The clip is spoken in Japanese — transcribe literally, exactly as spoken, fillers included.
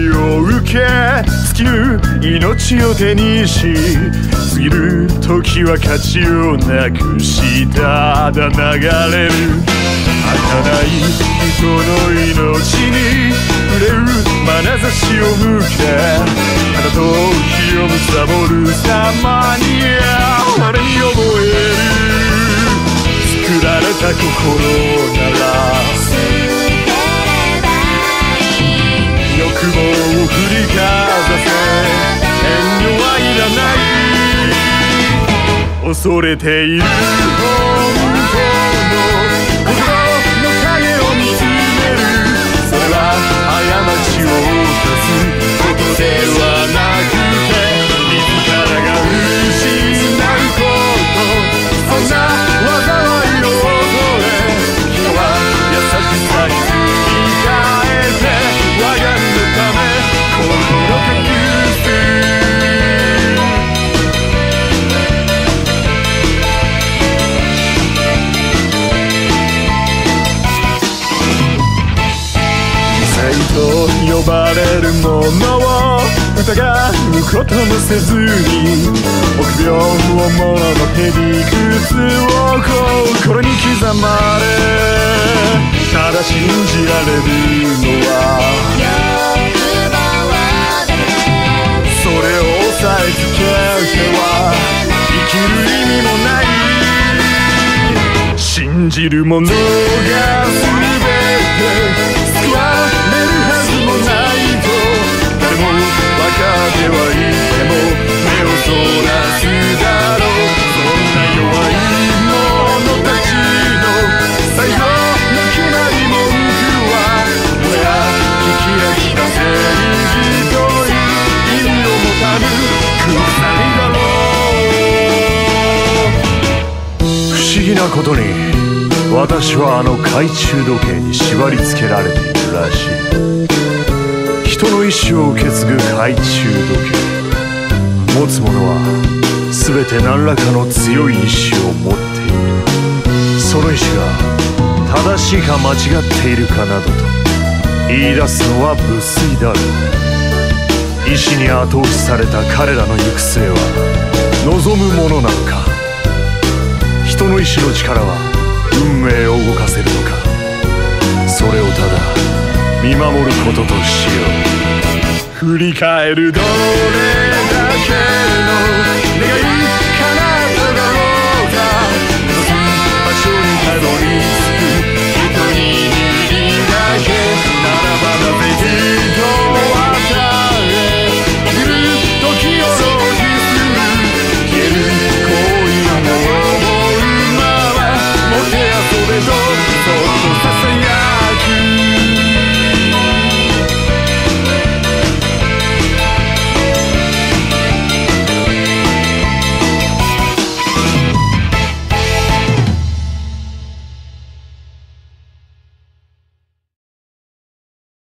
りを受け尽きる命を手にし過ぎる時は価値をなくしただ流れる儚い人の命に触れる眼差しを向け花と火を貪る様に俺に覚える作られた心なら捨てればいい欲望を振りかざせ遠慮はいらない恐れている本当の心の影を見つめるそれは過ちを犯すことではなくて自らが失うことそんな災いを恐れ人は優しさに振り返って我が身のため心が許すと呼ばれるものを疑うこともせずに臆病者のへりくつを心に刻まれただ信じられるのは欲望だけそれを押さえつけては生きる意味もない信じるものが全て救われるはずもないと誰も分かってはいても目をそらすだろうそんな弱い者たちの最後の決まり文句は親聞き飽きた正義という意味を持たぬ腐りだろう不思議なことに私はあの懐中時計に縛り付けられているらしい人の意志を受け継ぐ懐中時計持つ者は全て何らかの強い意志を持っているその意志が正しいか間違っているかなどと言い出すのは無粋だろう意志に後押しされた彼らの行く末は望むものなのか人の意志の力は運命を動かせるのかそれをただ見守ることとしよう振り返るどれだけの願い